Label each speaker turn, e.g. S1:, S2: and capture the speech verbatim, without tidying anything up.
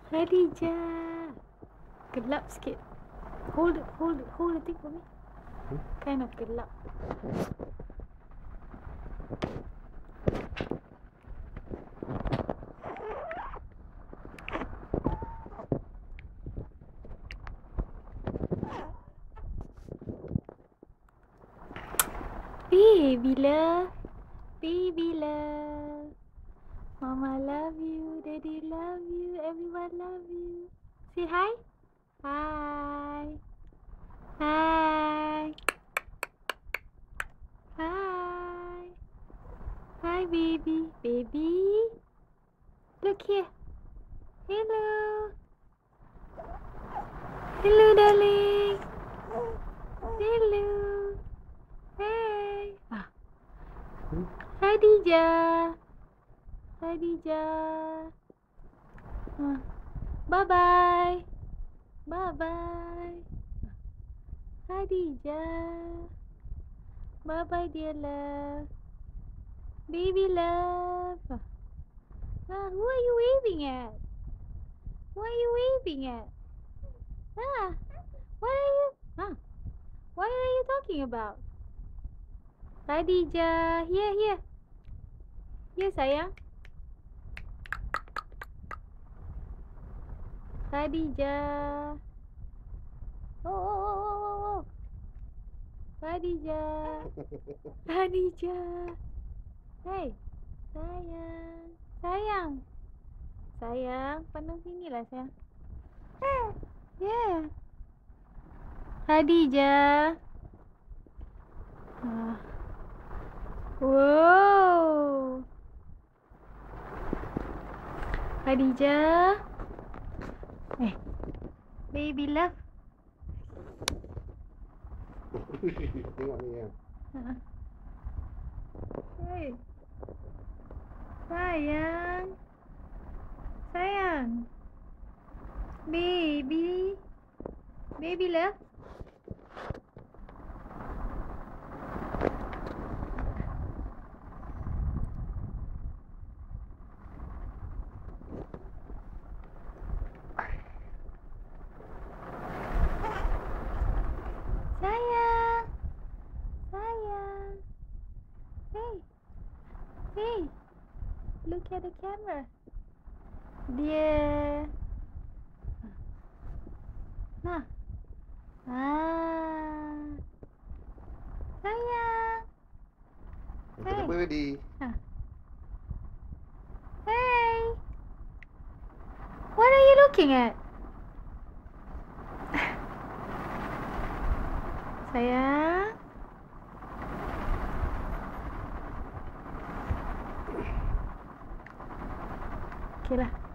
S1: Khadijah. Gelap sikit. Hold it, hold it, hold the thing for me.
S2: Hmm?
S1: Kind of gelap. Baby love, baby love. Mama love you, daddy love you, everyone love you. Say hi. Hi. Hi. Hi. Hi, baby. Baby. Look here. Hello. Hello, darling. Hello. Hey. Ah.
S2: Hmm?
S1: Khadijah. Khadijah. Ah. Bye-bye. Bye-bye. Khadijah. Bye-bye, dear love. Baby love. Ah, who are you waving at? Who are you waving at? Ah, what are you? Huh? What are you talking about? Khadijah, here, here. Here, sayang. Khadijah. Oh, oh, oh, oh, oh, oh. Khadijah. Khadijah. Hey, sayang. Sayang. Sayang, pandang sini lah, sayang. Yeah. Khadijah. Ah. Wow. Khadijah. Eh, baby love.
S2: Tengok ni ya.
S1: Hey. Sayang. Sayang. Baby. Baby love. Sayang. Sayang. Hey. Hey. Look at the camera. Dia. Nah. Ah. Sayang.
S2: Untuk apa tadi?
S1: Huh. Hey. What are you looking at? Sayang. Okay lah.